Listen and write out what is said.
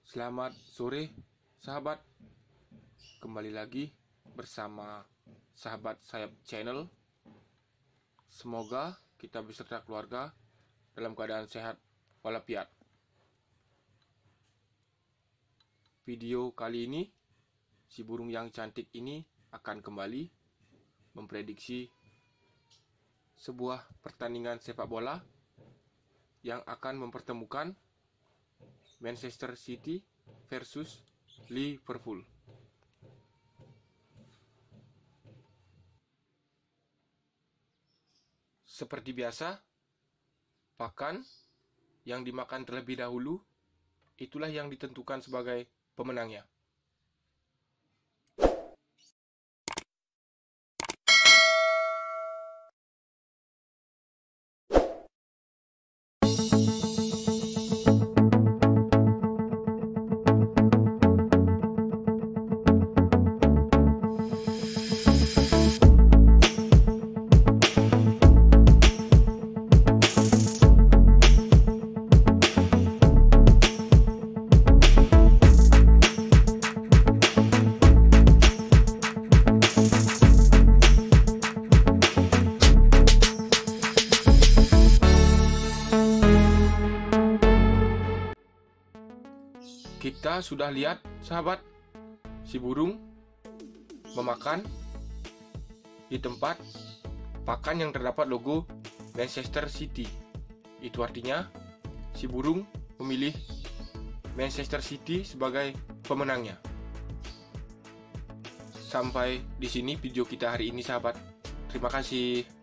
Selamat sore, sahabat. Kembali lagi bersama sahabat sayap channel. Semoga kita beserta keluarga dalam keadaan sehat walafiat. Video kali ini, si burung yang cantik ini akan kembali memprediksi sebuah pertandingan sepak bola yang akan mempertemukan Manchester City versus Liverpool. Seperti biasa, pakan yang dimakan terlebih dahulu itulah yang ditentukan sebagai pemenangnya. Kita sudah lihat, sahabat, si burung memakan di tempat pakan yang terdapat logo Manchester City. Itu artinya si burung memilih Manchester City sebagai pemenangnya. Sampai di sini video kita hari ini, sahabat. Terima kasih.